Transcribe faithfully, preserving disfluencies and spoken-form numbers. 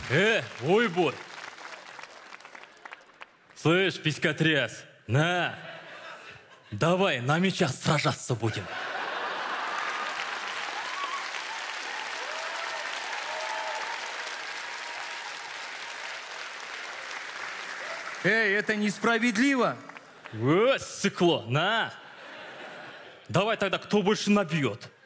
Э, уйбуй. Слышь, писькотряс, на. Давай на мечах сражаться будем. Эй, это несправедливо. О, сыкло, на. Давай тогда, кто больше набьет.